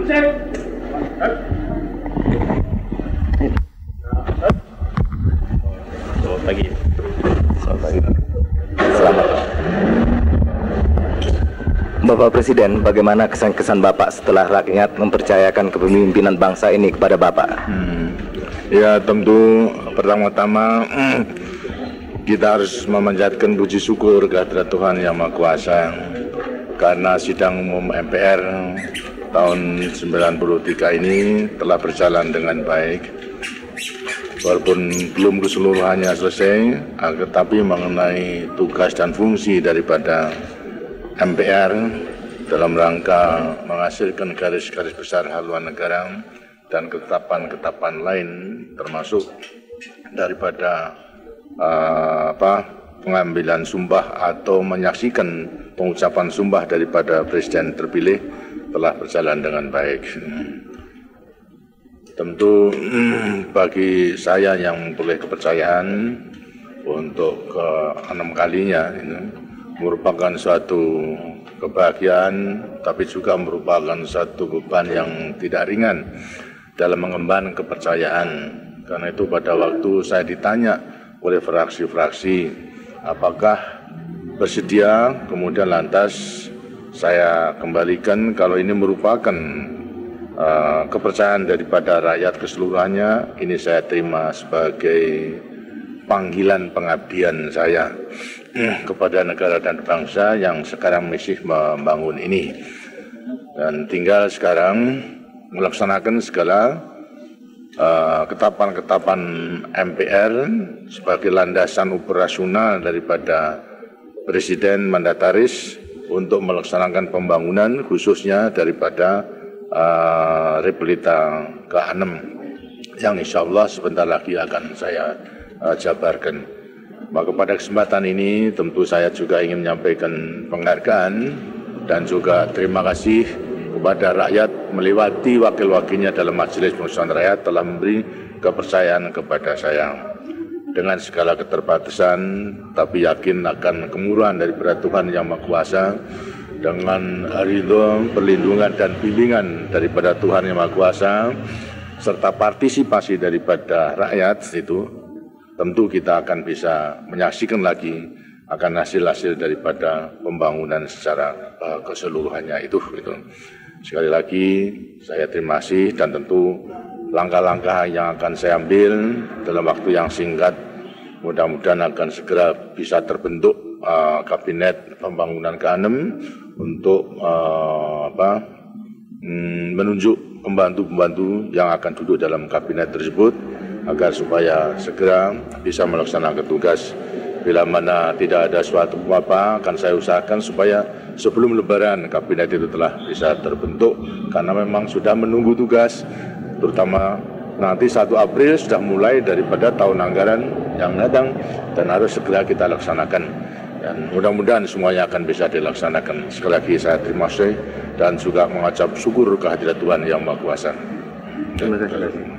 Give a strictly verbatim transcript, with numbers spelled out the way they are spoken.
Selamat pagi. Selamat pagi. Selamat. Bapak Presiden, bagaimana kesan-kesan Bapak setelah rakyat mempercayakan kepemimpinan bangsa ini kepada Bapak? Hmm. Ya, tentu pertama-tama kita harus memanjatkan puji syukur kehadirat Tuhan Yang Maha Kuasa karena sidang umum M P R tahun sembilan puluh tiga ini telah berjalan dengan baik. Walaupun belum keseluruhannya selesai, tetapi mengenai tugas dan fungsi daripada M P R dalam rangka menghasilkan garis-garis besar haluan negara dan ketetapan-ketetapan lain, termasuk daripada uh, apa pengambilan sumpah atau menyaksikan pengucapan sumpah daripada Presiden terpilih telah berjalan dengan baik. Tentu bagi saya yang memperoleh kepercayaan untuk ke enam kalinya ini merupakan suatu kebahagiaan, tapi juga merupakan satu beban yang tidak ringan dalam mengemban kepercayaan. Karena itu pada waktu saya ditanya oleh fraksi-fraksi apakah bersedia, kemudian lantas saya kembalikan kalau ini merupakan uh, kepercayaan daripada rakyat keseluruhannya, ini saya terima sebagai panggilan pengabdian saya kepada negara dan bangsa yang sekarang masih membangun ini. Dan tinggal sekarang melaksanakan segala uh, ketetapan-ketetapan M P R sebagai landasan operasional daripada Presiden mandataris untuk melaksanakan pembangunan khususnya daripada uh, Repelita ke enam yang insya Allah sebentar lagi akan saya uh, jabarkan. Maka pada kesempatan ini tentu saya juga ingin menyampaikan penghargaan dan juga terima kasih kepada rakyat melewati wakil-wakilnya dalam Majelis Permusyawaratan Rakyat telah memberi kepercayaan kepada saya. Dengan segala keterbatasan, tapi yakin akan kemurahan daripada Tuhan Yang Maha Kuasa, dengan ridho, perlindungan dan bimbingan daripada Tuhan Yang Maha Kuasa, serta partisipasi daripada rakyat itu, tentu kita akan bisa menyaksikan lagi akan hasil-hasil daripada pembangunan secara uh, keseluruhannya itu, itu. Sekali lagi saya terima kasih dan tentu langkah-langkah yang akan saya ambil dalam waktu yang singkat mudah-mudahan akan segera bisa terbentuk uh, kabinet pembangunan ke enam untuk uh, apa, mm, menunjuk pembantu-pembantu yang akan duduk dalam kabinet tersebut agar supaya segera bisa melaksanakan tugas. Bila mana tidak ada suatu apa akan saya usahakan supaya sebelum Lebaran kabinet itu telah bisa terbentuk karena memang sudah menunggu tugas, terutama nanti satu April sudah mulai daripada tahun anggaran yang datang dan harus segera kita laksanakan dan mudah-mudahan semuanya akan bisa dilaksanakan. Sekali lagi saya terima kasih dan juga mengucap syukur kehadirat Tuhan Yang Maha Kuasa. Terima kasih.